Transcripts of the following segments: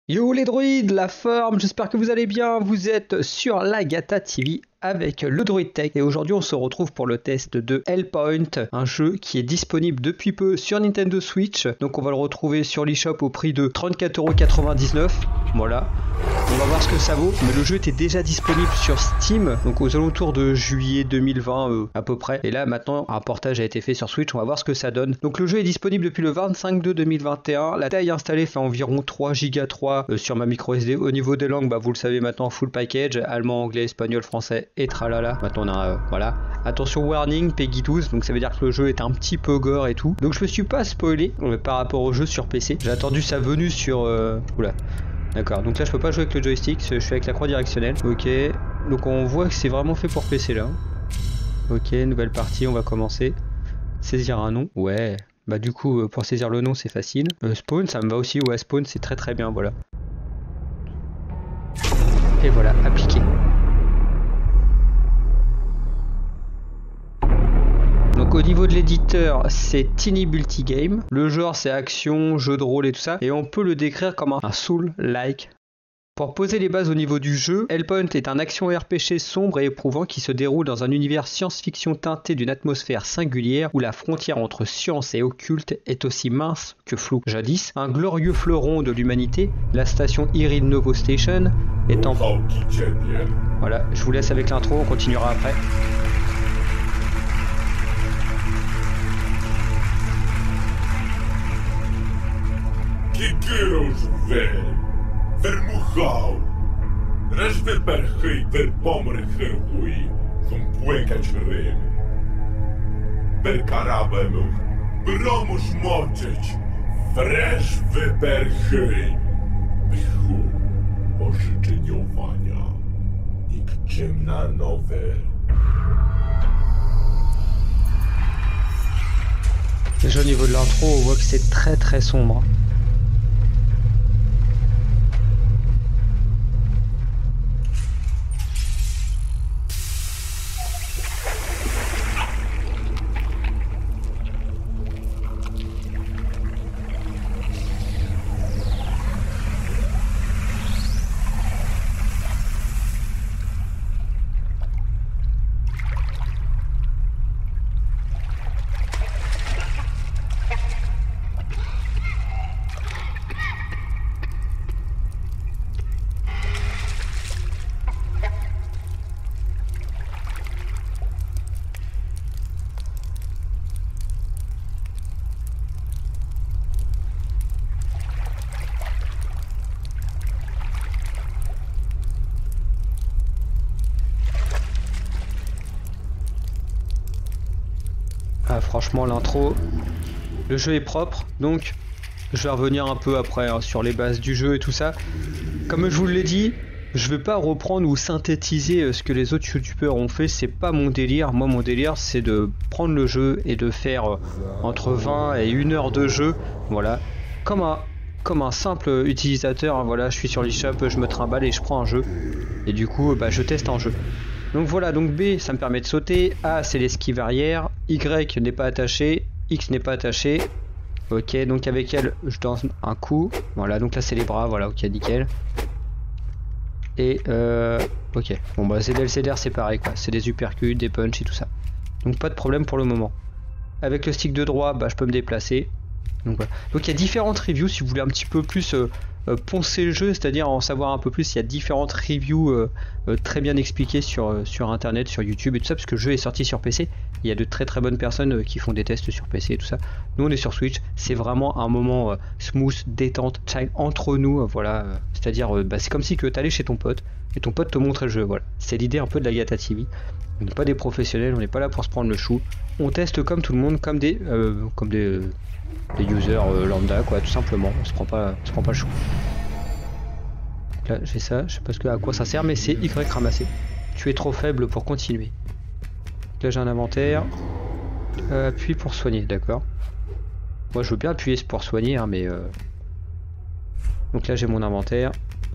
Yo les droïdes, la forme, j'espère que vous allez bien, vous êtes sur Lagata TV avec le Droid Tech et aujourd'hui on se retrouve pour le test de Hellpoint, un jeu qui est disponible depuis peu sur Nintendo Switch, donc on va le retrouver sur l'eShop au prix de 34,99€, voilà. On va voir ce que ça vaut, mais le jeu était déjà disponible sur Steam, donc aux alentours de juillet 2020 à peu près. Et là maintenant un portage a été fait sur Switch, on va voir ce que ça donne. Donc le jeu est disponible depuis le 25/2/2021, la taille installée fait environ 3 Go sur ma micro SD. Au niveau des langues, vous le savez maintenant, full package, allemand, anglais, espagnol, français et tralala. Maintenant on a, voilà. Attention warning, Peggy 12, donc ça veut dire que le jeu est un petit peu gore et tout. Donc je me suis pas spoilé par rapport au jeu sur PC, j'ai attendu sa venue sur... Oula. D'accord, donc là je peux pas jouer avec le joystick, je suis avec la croix directionnelle. Ok, donc on voit que c'est vraiment fait pour PC là. Ok, nouvelle partie, on va commencer. Saisir un nom, ouais. Bah du coup, pour saisir le nom c'est facile. Spawn, ça me va aussi, ouais, spawn c'est très très bien, voilà. Et voilà, appliqué. Donc au niveau de l'éditeur, c'est Tiny Multi Game. Le genre c'est action, jeu de rôle et tout ça. Et on peut le décrire comme un Soul-like. Pour poser les bases au niveau du jeu, Hellpoint est un action RPG sombre et éprouvant qui se déroule dans un univers science-fiction teinté d'une atmosphère singulière où la frontière entre science et occulte est aussi mince que floue. Jadis, un glorieux fleuron de l'humanité, la station Irid Novo Station est en... Voilà, je vous laisse avec l'intro, on continuera après. Vermuchał, resztę perchy verpomrchyłui, są płykać rym. Berkarabem, bromusz moczyć, wresz wyperchy. Bychu pożyczeniowania, nikczemna nowe. Déjà au niveau de l'intro, on voit que c'est très très sombre. Ah, franchement l'intro, le jeu est propre, donc je vais revenir un peu après sur les bases du jeu et tout ça. Comme je vous l'ai dit, je vais pas reprendre ou synthétiser ce que les autres youtubeurs ont fait, c'est pas mon délire. Moi mon délire c'est de prendre le jeu et de faire entre 20 et 1 heure de jeu, voilà, comme un simple utilisateur, voilà, je suis sur l'eShop, je me trimballe et je prends un jeu, et du coup je teste un jeu. Donc voilà, donc B ça me permet de sauter, A c'est l'esquive arrière, Y n'est pas attaché, X n'est pas attaché. Ok, donc avec elle je danse un coup, voilà, donc là c'est les bras, voilà, ok, nickel. Et ok, bon bah ZLCDR c'est pareil quoi, c'est des uppercuts, des punch et tout ça. Donc pas de problème pour le moment. Avec le stick de droit, je peux me déplacer. Donc voilà. Donc il y a différentes reviews si vous voulez un petit peu plus poncer le jeu, c'est-à-dire en savoir un peu plus. Il y a différentes reviews très bien expliquées sur internet, sur YouTube et tout ça, parce que le jeu est sorti sur PC. Il y a de très très bonnes personnes qui font des tests sur PC et tout ça. Nous on est sur Switch, c'est vraiment un moment smooth, détente, entre nous, voilà. C'est-à-dire c'est comme si que tu allais chez ton pote et ton pote te montrait le jeu, voilà. C'est l'idée un peu de la Lagata TV. On n'est pas des professionnels, on n'est pas là pour se prendre le chou. On teste comme tout le monde, comme des users lambda quoi, tout simplement. On se prend pas le chou. Donc là je fais ça, je sais pas à quoi ça sert, mais c'est Y ramasser. Tu es trop faible pour continuer. Donc là j'ai un inventaire. Appuie pour soigner, d'accord. Moi je veux bien appuyer pour soigner hein, mais donc là j'ai mon inventaire.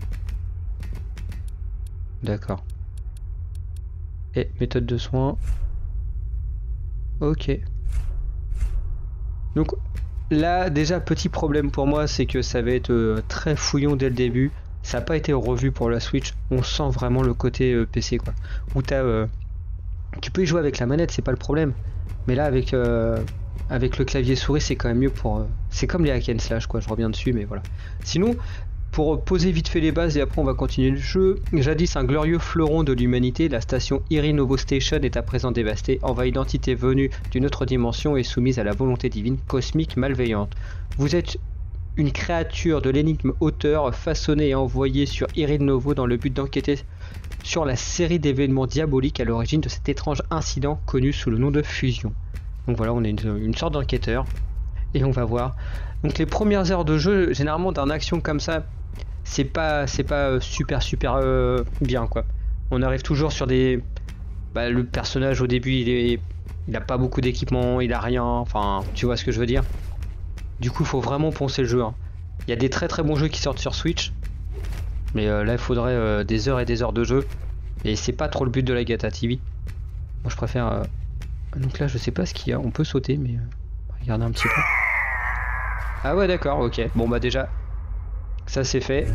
D'accord. Et méthode de soin. Ok. Donc Là, déjà, petit problème pour moi, c'est que ça va être très fouillon dès le début. Ça n'a pas été revu pour la Switch. On sent vraiment le côté PC, quoi. Où tu peux y jouer avec la manette, c'est pas le problème. Mais là, avec le clavier souris, c'est quand même mieux pour... c'est comme les hack and slash, quoi. Je reviens dessus, mais voilà. Sinon, pour poser vite fait les bases et après on va continuer le jeu. Jadis un glorieux fleuron de l'humanité, la station Irinovo Station est à présent dévastée, envahie d'entités venues d'une autre dimension et soumise à la volonté divine cosmique malveillante. Vous êtes une créature de l'énigme auteur façonnée et envoyée sur Irinovo dans le but d'enquêter sur la série d'événements diaboliques à l'origine de cet étrange incident connu sous le nom de fusion. Donc voilà, on est une sorte d'enquêteur et on va voir. Donc les premières heures de jeu, généralement d'un action comme ça, c'est pas super bien, quoi. On arrive toujours sur des... le personnage au début il a pas beaucoup d'équipement, il a rien, enfin tu vois ce que je veux dire. Du coup faut vraiment poncer le jeu, hein. Il y a des très bons jeux qui sortent sur Switch, mais là il faudrait des heures et des heures de jeu, et c'est pas trop le but de la Gata TV. Moi je préfère... Donc là je sais pas ce qu'il y a, on peut sauter, mais regardez un petit peu. Ah ouais d'accord, ok, bon bah déjà ça c'est fait.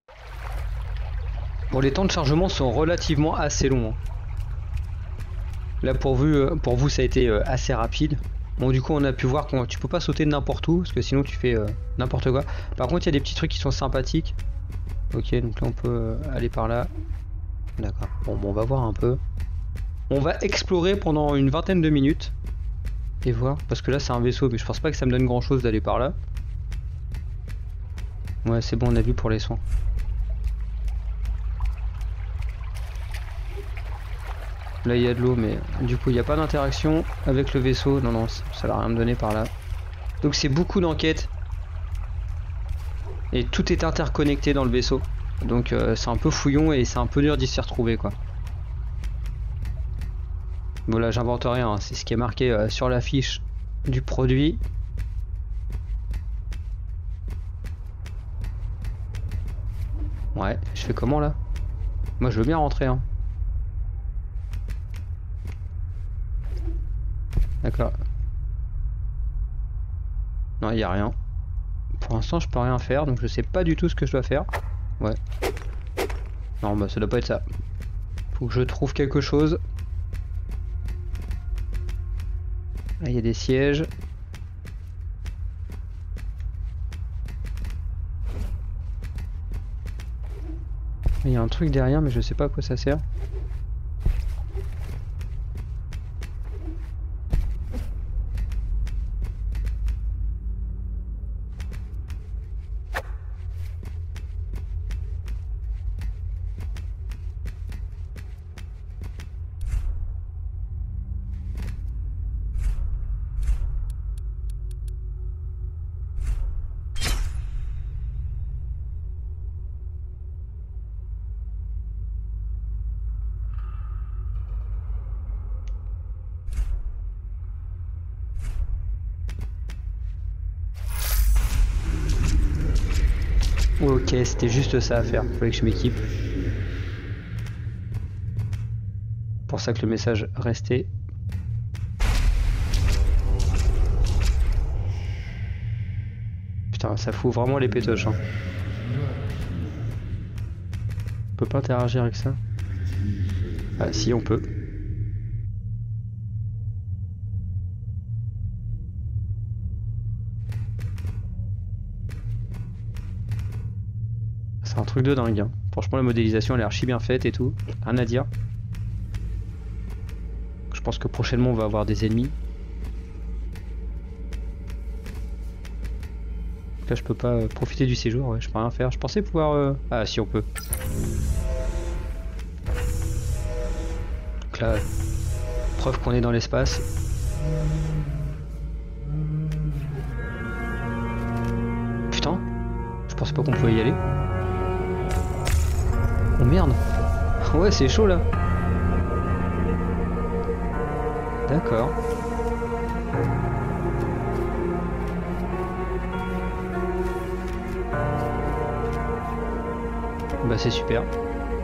Bon, les temps de chargement sont relativement assez longs, hein. Là pour vous ça a été assez rapide. Bon du coup on a pu voir que tu peux pas sauter n'importe où parce que sinon tu fais n'importe quoi. Par contre il y a des petits trucs qui sont sympathiques. Ok, donc là on peut aller par là. D'accord, bon on va voir un peu. On va explorer pendant une vingtaine de minutes et voir, parce que là c'est un vaisseau mais je pense pas que ça me donne grand chose d'aller par là. Ouais c'est bon, on a vu pour les soins. Là il y a de l'eau mais du coup il n'y a pas d'interaction avec le vaisseau. Non ça va rien me donner par là. Donc c'est beaucoup d'enquêtes. Et tout est interconnecté dans le vaisseau. Donc c'est un peu fouillon et c'est un peu dur d'y s'y retrouver, quoi. Bon là j'invente rien, hein. C'est ce qui est marqué sur la fiche du produit. Ouais, je fais comment là? Moi je veux bien rentrer, hein. D'accord. Non, il n'y a rien. Pour l'instant je peux rien faire, donc je sais pas du tout ce que je dois faire. Ouais. Non bah ça doit pas être ça. Faut que je trouve quelque chose. Là il y a des sièges. Il y a un truc derrière mais je sais pas à quoi ça sert. Ok, c'était juste ça à faire, fallait que je m'équipe. Pour ça que le message restait. Putain, ça fout vraiment les pétoches, hein. On peut pas interagir avec ça? Ah si, on peut. C'est un truc de dingue, hein. Franchement la modélisation elle est archi bien faite et tout, rien à dire. Je pense que prochainement on va avoir des ennemis. Donc là je peux pas profiter du séjour, ouais, je peux rien faire. Je pensais pouvoir... Ah si on peut. Donc là, preuve qu'on est dans l'espace. Putain, je pensais pas qu'on pouvait y aller. Oh merde. Ouais c'est chaud là. D'accord. Bah c'est super. Là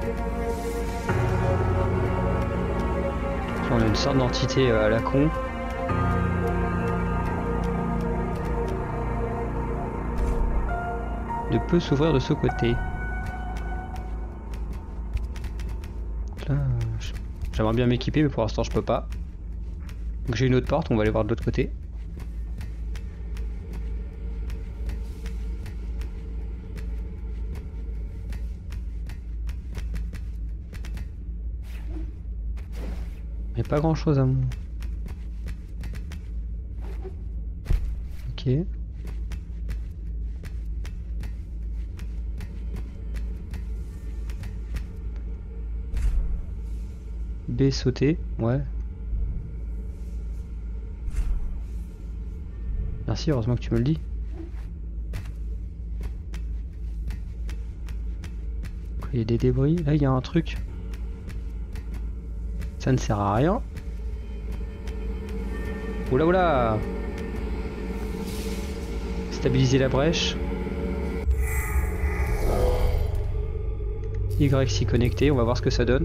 on a une sorte d'entité à la con. ne peut s'ouvrir de ce côté. Là, j'aimerais bien m'équiper mais pour l'instant je peux pas. Donc j'ai une autre porte, on va aller voir de l'autre côté. Mais pas grand chose à mon... Ok. B sauter, ouais. Merci, heureusement que tu me le dis. Il y a des débris, là il y a un truc. Ça ne sert à rien. Oula oula. Stabiliser la brèche. Y s'y connecter, on va voir ce que ça donne.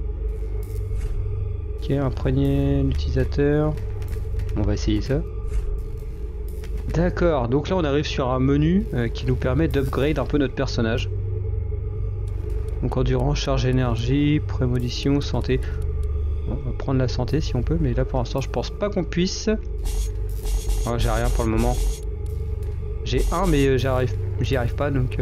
Ok, imprégner l'utilisateur. On va essayer ça. D'accord, donc là on arrive sur un menu qui nous permet d'upgrade un peu notre personnage. Donc endurance, charge énergie, prémonition, santé. Bon, on va prendre la santé si on peut, mais là pour l'instant je pense pas qu'on puisse. Oh, j'ai rien pour le moment. J'ai un mais j'y arrive pas donc...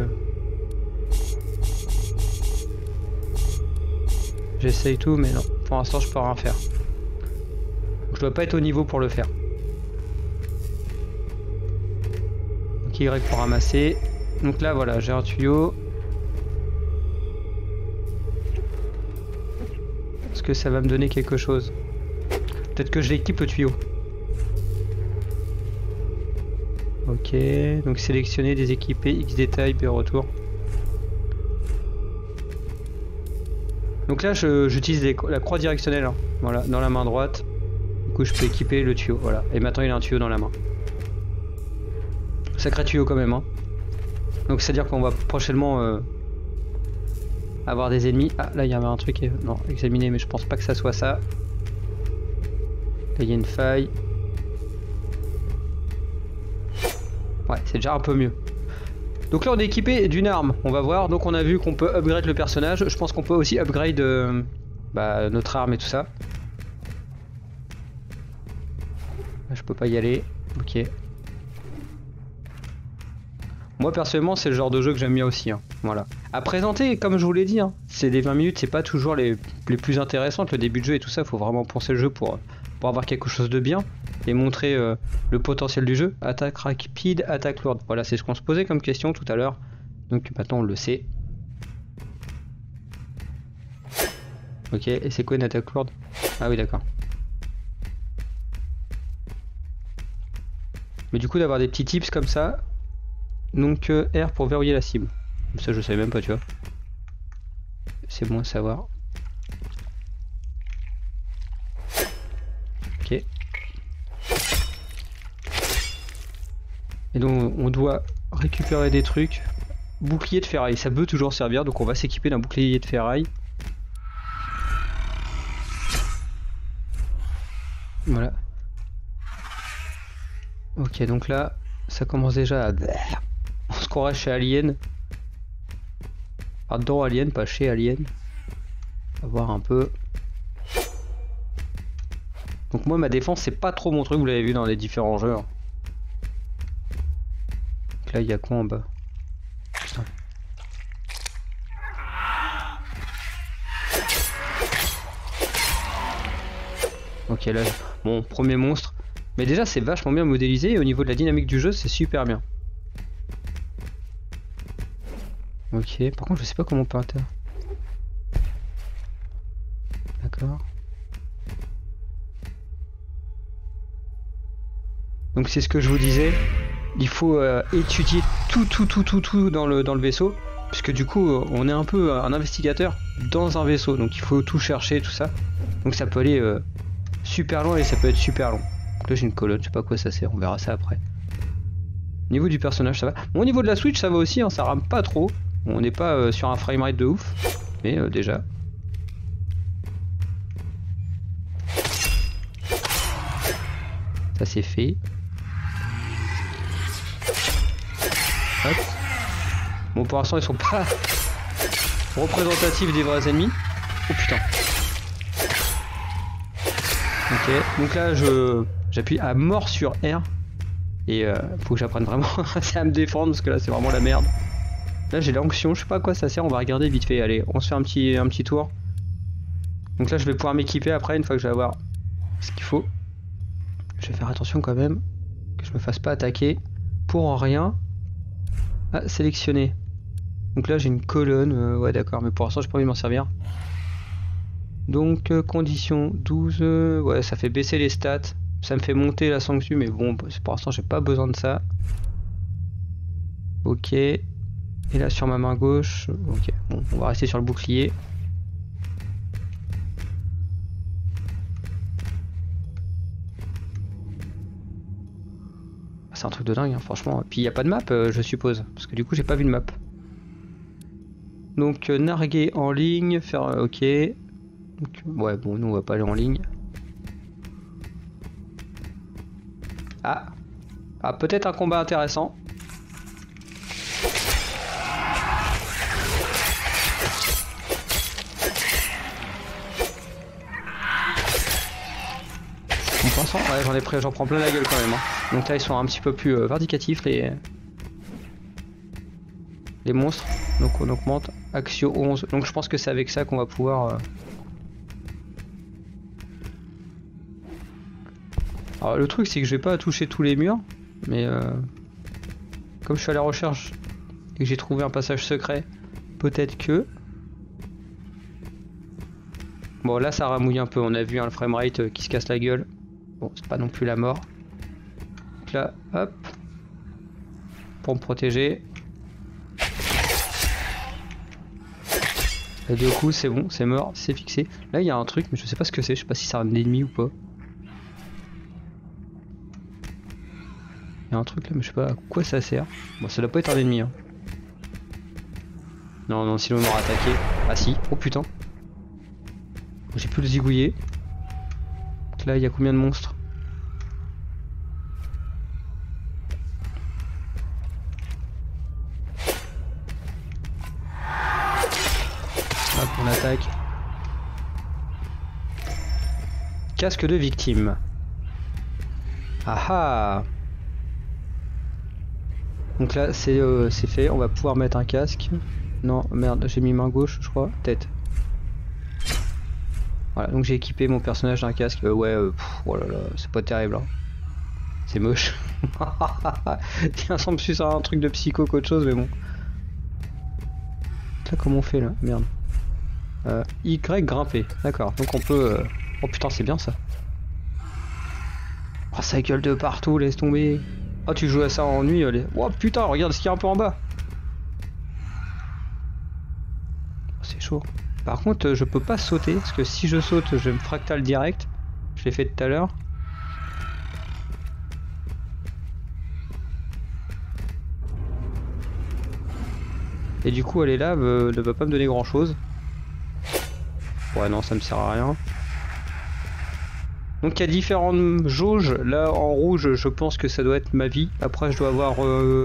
J'essaye tout mais non, pour l'instant je peux rien faire. Donc, je dois pas être au niveau pour le faire. Donc Y pour ramasser. Donc là voilà, j'ai un tuyau. Est-ce que ça va me donner quelque chose? Peut-être que je l'équipe le tuyau. Ok, donc sélectionner, déséquiper, X détail, B retour. Donc là j'utilise la croix directionnelle, hein. Voilà, dans la main droite. Du coup je peux équiper le tuyau, voilà. Et maintenant il a un tuyau dans la main. Sacré tuyau quand même, hein. Donc c'est à dire qu'on va prochainement avoir des ennemis. Ah là il y avait un truc, non, examiner, mais je pense pas que ça soit ça. Là il y a une faille. Ouais, c'est déjà un peu mieux. Donc là on est équipé d'une arme, on va voir. Donc on a vu qu'on peut upgrade le personnage. Je pense qu'on peut aussi upgrade notre arme et tout ça. Là, je peux pas y aller. Ok. Moi personnellement c'est le genre de jeu que j'aime bien aussi, hein. Voilà. À présenter, comme je vous l'ai dit, hein, c'est des 20 minutes, c'est pas toujours les plus intéressantes. Le début de jeu et tout ça, faut vraiment penser le jeu pour avoir quelque chose de bien et montrer le potentiel du jeu. Attaque rapide, attaque lourde. Voilà, c'est ce qu'on se posait comme question tout à l'heure. Donc maintenant on le sait. Ok, et c'est quoi une attaque lourde? Ah oui d'accord. Mais du coup d'avoir des petits tips comme ça. Donc R pour verrouiller la cible. Ça je savais même pas, tu vois. C'est bon à savoir. Ok. Et donc on doit récupérer des trucs. Bouclier de ferraille, ça peut toujours servir, donc on va s'équiper d'un bouclier de ferraille. Voilà. Ok, donc là, ça commence déjà à... On se croirait chez Alien. Enfin, dans Alien, pas chez Alien. On va voir un peu. Donc moi, ma défense, c'est pas trop mon truc, vous l'avez vu dans les différents jeux. Donc là, il y a quoi en bas? Putain. Ok, là, bon, premier monstre. Mais déjà, c'est vachement bien modélisé et au niveau de la dynamique du jeu, c'est super bien. Ok, par contre, je sais pas comment on peut inter. D'accord. Donc c'est ce que je vous disais. Il faut étudier tout dans le vaisseau. Puisque du coup, on est un peu un investigateur dans un vaisseau. Donc il faut tout chercher, tout ça. Donc ça peut aller super loin et ça peut être super long. Donc là j'ai une colonne, je sais pas à quoi ça sert, on verra ça après. Au niveau du personnage, ça va. Bon, au niveau de la Switch, ça va aussi, hein, ça rame pas trop. On n'est pas sur un framerate de ouf. Mais déjà. Ça c'est fait. Hop. Bon, pour l'instant, ils sont pas représentatifs des vrais ennemis. Oh putain. Ok, donc là, j'appuie à mort sur R. Et faut que j'apprenne vraiment à me défendre parce que là, c'est vraiment la merde. Là, j'ai l'onction, je sais pas à quoi ça sert, on va regarder vite fait. Allez, on se fait un petit tour. Donc là, je vais pouvoir m'équiper après, une fois que je vais avoir ce qu'il faut. Je vais faire attention quand même, que je me fasse pas attaquer pour rien. Ah, sélectionner. Donc là, j'ai une colonne, ouais d'accord, mais pour l'instant, j'ai pas envie de m'en servir. Donc, conditions 12, ouais, ça fait baisser les stats. Ça me fait monter la sanction, mais bon, pour l'instant, j'ai pas besoin de ça. Ok. Et là, sur ma main gauche, ok, bon, on va rester sur le bouclier. C'est un truc de dingue, hein, franchement. Puis il n'y a pas de map, je suppose, parce que du coup, j'ai pas vu de map. Donc, narguer en ligne, faire ok. Donc, ouais, bon, nous, on va pas aller en ligne. Ah, peut-être un combat intéressant. En pensant, ouais, j'en prends plein la gueule quand même. Hein. Donc là, ils sont un petit peu plus vindicatifs les monstres. Donc on augmente Axio 11. Donc je pense que c'est avec ça qu'on va pouvoir. Alors le truc, c'est que je vais pas toucher tous les murs, mais comme je suis à la recherche et que j'ai trouvé un passage secret, peut-être que. Bon, là, ça ramouille un peu. On a vu le framerate qui se casse la gueule. Bon, c'est pas non plus la mort. Donc là, hop. Pour me protéger. Et du coup, c'est bon, c'est mort, c'est fixé. Là, il y a un truc, mais je sais pas ce que c'est. Je sais pas si c'est un ennemi ou pas. Il y a un truc là, mais je sais pas à quoi ça sert. Bon, ça doit pas être un ennemi. Hein. Non, non, sinon on m'aura attaqué. Ah si, oh putain. J'ai pu le zigouiller. Donc là, il y a combien de monstres? Hop, on attaque. Casque de victime. Ah ah. Donc là, c'est fait. On va pouvoir mettre un casque. Non, merde, j'ai mis main gauche, je crois. Tête. Voilà, donc j'ai équipé mon personnage d'un casque. Ouais, oh là là, c'est pas terrible. Hein. C'est moche. Il ressemble plus à un truc de psycho qu'autre chose, mais bon. Là, comment on fait là? Merde. Y grimper. D'accord, donc on peut. Oh putain, c'est bien ça. Oh, ça gueule de partout, laisse tomber. Oh, tu joues à ça en nuit, allez. Oh putain, regarde ce qu'il y a un peu en bas. Oh, c'est chaud. Par contre, je peux pas sauter, parce que si je saute, je vais me fractal direct. Je l'ai fait tout à l'heure. Et du coup, aller là ne va pas me donner grand chose. Ouais, non, ça me sert à rien. Donc il y a différentes jauges. Là, en rouge, je pense que ça doit être ma vie. Après, je dois avoir...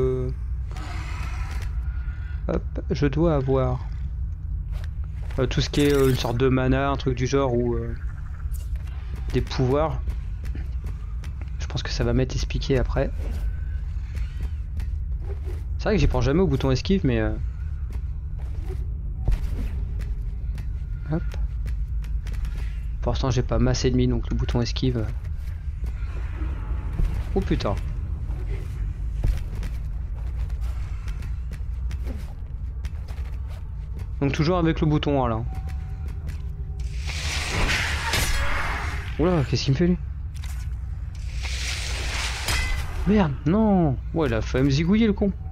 Hop, je dois avoir... tout ce qui est une sorte de mana, un truc du genre, ou... des pouvoirs. Je pense que ça va m'être expliqué après. C'est vrai que j'y prends jamais au bouton esquive, mais... Hop. Pour l'instant, j'ai pas masse ennemis, donc le bouton esquive... Oh putain. Donc toujours avec le bouton 1 là. Oula, qu'est-ce qu'il me fait lui? Merde, non. Ouais, il a failli me zigouiller le con.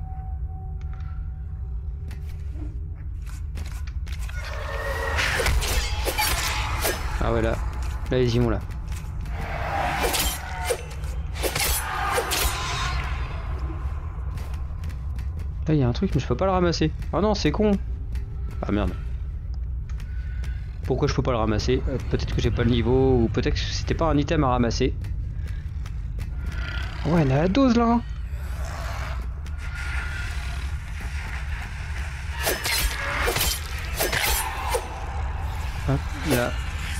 Ah ouais, là ils y vont là. Là il y a un truc mais je peux pas le ramasser. Ah non, c'est con. Ah merde. Pourquoi je peux pas le ramasser? Peut-être que j'ai pas le niveau, ou peut-être que c'était pas un item à ramasser. Ouais, on a la dose là. là.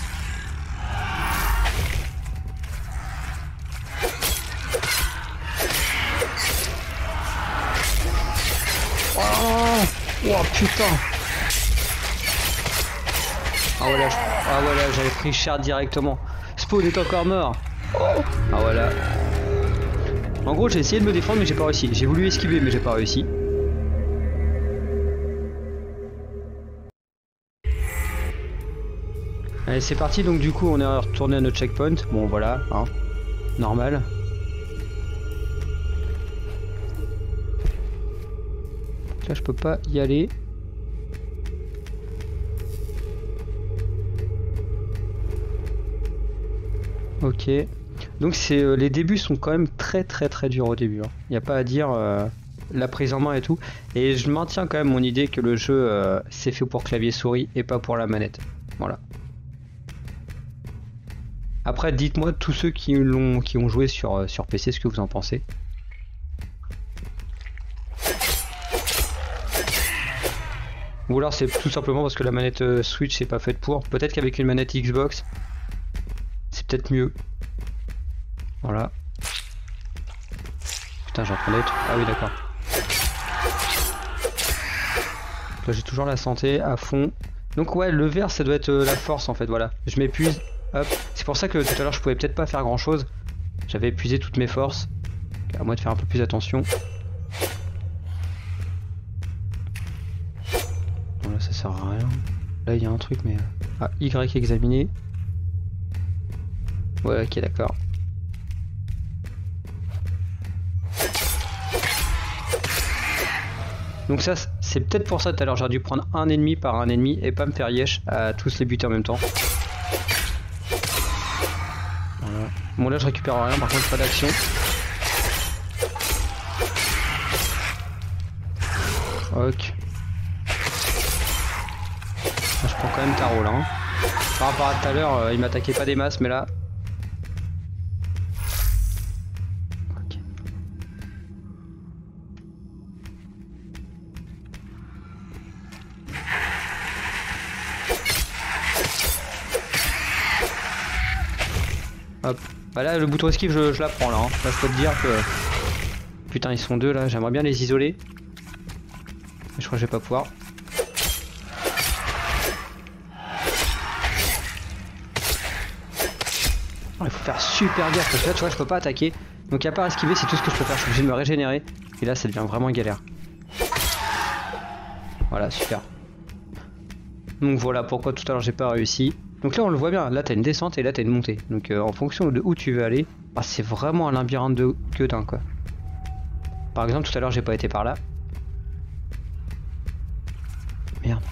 Oh putain. Ah voilà, j'avais pris cher directement. Spawn est encore mort. Oh. Ah voilà. En gros j'ai essayé de me défendre mais j'ai pas réussi. J'ai voulu esquiver mais j'ai pas réussi. Allez c'est parti, donc du coup on est retourné à notre checkpoint. Bon voilà, hein. Normal. Là je peux pas y aller. Ok. Donc c'est les débuts sont quand même très durs au début. Il n'y a pas à dire, la prise en main et tout. Et je maintiens quand même mon idée que le jeu c'est fait pour clavier souris et pas pour la manette. Voilà. Après dites-moi tous ceux qui ont joué sur PC ce que vous en pensez. Ou alors c'est tout simplement parce que la manette Switch c'est pas faite pour. Peut-être qu'avec une manette Xbox c'est peut-être mieux. Voilà. Putain j'en prends d'autres. Ah oui d'accord. Là j'ai toujours la santé à fond. Donc ouais le vert ça doit être la force en fait, voilà. Je m'épuise. Hop. C'est pour ça que tout à l'heure je pouvais peut-être pas faire grand chose. J'avais épuisé toutes mes forces. À moi de faire un peu plus attention. Bon là ça sert à rien. Là il y a un truc mais... Ah Y examiner. Ouais ok d'accord. Donc ça c'est peut-être pour ça tout à l'heure j'aurais dû prendre un ennemi par un ennemi et pas me faire yesh à tous les buter en même temps. Voilà. Bon là je récupère rien, par contre pas d'action. Ok. Là, je prends quand même tarot là. Hein. Par rapport à tout à l'heure il m'attaquait pas des masses mais là... Hop. Bah là le bouton esquive je la prends là, hein. Là je peux te dire que... Putain ils sont deux là, j'aimerais bien les isoler. Mais je crois que je vais pas pouvoir. Il faut faire super gaffe parce que là tu vois je peux pas attaquer. Donc à part esquiver c'est tout ce que je peux faire, je suis obligé de me régénérer. Et là ça devient vraiment galère. Voilà super. Donc voilà pourquoi tout à l'heure j'ai pas réussi. Donc là on le voit bien, là t'as une descente et là t'as une montée. Donc en fonction de où tu veux aller, bah, c'est vraiment un labyrinthe de gueudin quoi. Par exemple tout à l'heure j'ai pas été par là. Merde.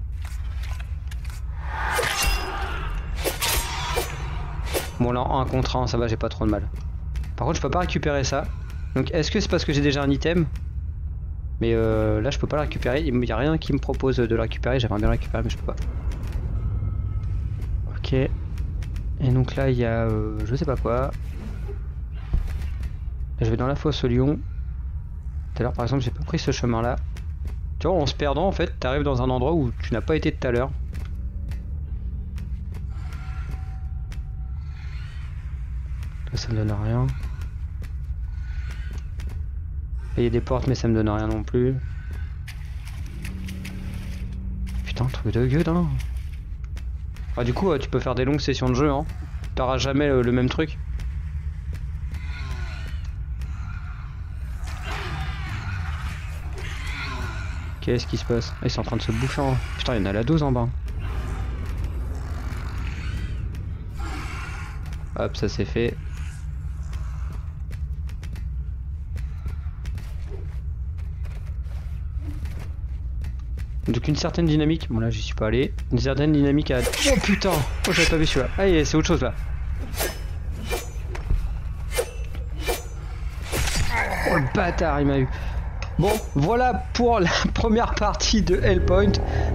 Bon là en 1 contre 1 ça va, j'ai pas trop de mal. Par contre je peux pas récupérer ça. Donc est-ce que c'est parce que j'ai déjà un item? Mais là je peux pas le récupérer, il y a rien qui me propose de le récupérer, j'aimerais bien le récupérer mais je peux pas. Ok. Et donc là il y a je sais pas quoi. Je vais dans la fosse au lion. Tout à l'heure par exemple j'ai pas pris ce chemin là. Tu vois en se perdant en fait t'arrives dans un endroit où tu n'as pas été tout à l'heure. Là ça me donne rien. Il y a des portes mais ça me donne rien non plus. Putain truc de gueule hein. Ah, du coup tu peux faire des longues sessions de jeu hein. T'auras jamais le même truc. Qu'est-ce qui se passe? Ah, ils sont en train de se bouffer hein. Putain il y en a la dose en bas. Hop ça c'est fait. Donc une certaine dynamique, bon là j'y suis pas allé, une certaine dynamique à... Oh putain, oh j'avais pas vu celui-là, ah c'est autre chose là. Oh le bâtard il m'a eu. Bon voilà pour la première partie de Hellpoint.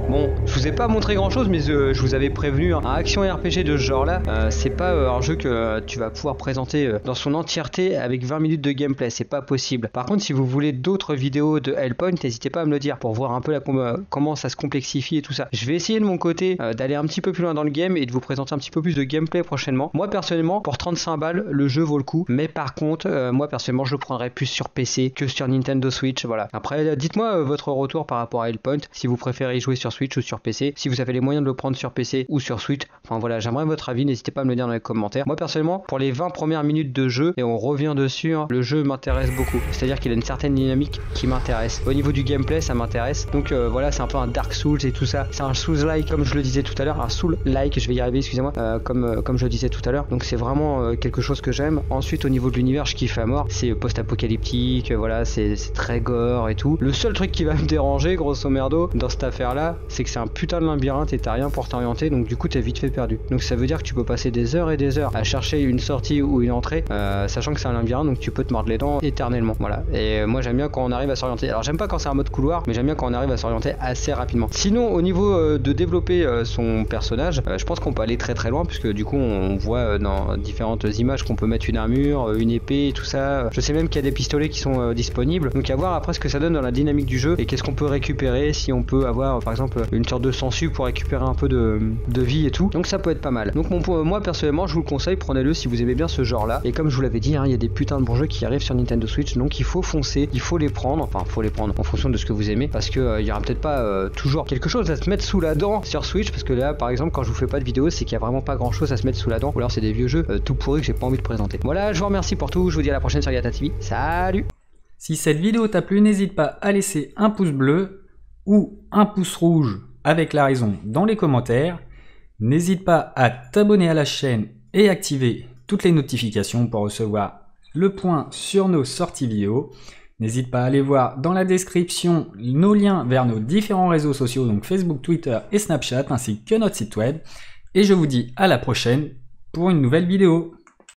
Bon, je vous ai pas montré grand chose, mais je vous avais prévenu, hein, un action RPG de ce genre-là, c'est pas un jeu que tu vas pouvoir présenter dans son entièreté avec 20 minutes de gameplay, c'est pas possible. Par contre, si vous voulez d'autres vidéos de Hellpoint, n'hésitez pas à me le dire pour voir un peu comment ça se complexifie et tout ça. Je vais essayer de mon côté d'aller un petit peu plus loin dans le game et de vous présenter un petit peu plus de gameplay prochainement. Moi personnellement, pour 35 balles, le jeu vaut le coup, mais par contre, moi personnellement, je le prendrais plus sur PC que sur Nintendo Switch, voilà. Après, dites-moi votre retour par rapport à Hellpoint, si vous préférez y jouer sur Switch ou sur PC, si vous avez les moyens de le prendre sur PC ou sur Switch, enfin voilà, j'aimerais votre avis, n'hésitez pas à me le dire dans les commentaires. Moi personnellement, pour les 20 premières minutes de jeu, et on revient dessus, hein, le jeu m'intéresse beaucoup, c'est-à-dire qu'il a une certaine dynamique qui m'intéresse. Au niveau du gameplay, ça m'intéresse, donc voilà, c'est un peu un Dark Souls et tout ça, c'est un Souls-like comme je le disais tout à l'heure, un Soul-like, je vais y arriver, excusez-moi, comme je le disais tout à l'heure, donc c'est vraiment quelque chose que j'aime. Ensuite, au niveau de l'univers, je kiffe à mort, c'est post-apocalyptique, voilà, c'est très gore et tout. Le seul truc qui va me déranger, grosso merdo, dans cette affaire-là, c'est que c'est un putain de labyrinthe et t'as rien pour t'orienter, donc du coup t'es vite fait perdu. Donc ça veut dire que tu peux passer des heures et des heures à chercher une sortie ou une entrée, sachant que c'est un labyrinthe, donc tu peux te mordre les dents éternellement. Voilà. Et moi j'aime bien quand on arrive à s'orienter. Alors j'aime pas quand c'est un mode couloir, mais j'aime bien quand on arrive à s'orienter assez rapidement. Sinon, au niveau de développer son personnage, je pense qu'on peut aller très très loin, puisque du coup on voit dans différentes images qu'on peut mettre une armure, une épée, tout ça. Je sais même qu'il y a des pistolets qui sont disponibles. Donc à voir après ce que ça donne dans la dynamique du jeu et qu'est-ce qu'on peut récupérer, si on peut avoir par exemple une sorte de sensu pour récupérer un peu de vie et tout. Donc ça peut être pas mal. Donc moi personnellement je vous le conseille, prenez-le si vous aimez bien ce genre là. Et comme je vous l'avais dit, hein, il y a des putains de bons jeux qui arrivent sur Nintendo Switch, donc il faut foncer, il faut les prendre, enfin faut les prendre en fonction de ce que vous aimez, parce que il y aura peut-être pas toujours quelque chose à se mettre sous la dent sur Switch, parce que là par exemple quand je vous fais pas de vidéo, c'est qu'il y a vraiment pas grand chose à se mettre sous la dent, ou alors c'est des vieux jeux tout pourris que j'ai pas envie de présenter. Voilà, je vous remercie pour tout, je vous dis à la prochaine sur Yatta TV. Salut. Si cette vidéo t'a plu, n'hésite pas à laisser un pouce bleu ou un pouce rouge avec la raison dans les commentaires. N'hésite pas à t'abonner à la chaîne et activer toutes les notifications pour recevoir le point sur nos sorties vidéo. N'hésite pas à aller voir dans la description nos liens vers nos différents réseaux sociaux, donc Facebook, Twitter et Snapchat, ainsi que notre site web. Et je vous dis à la prochaine pour une nouvelle vidéo.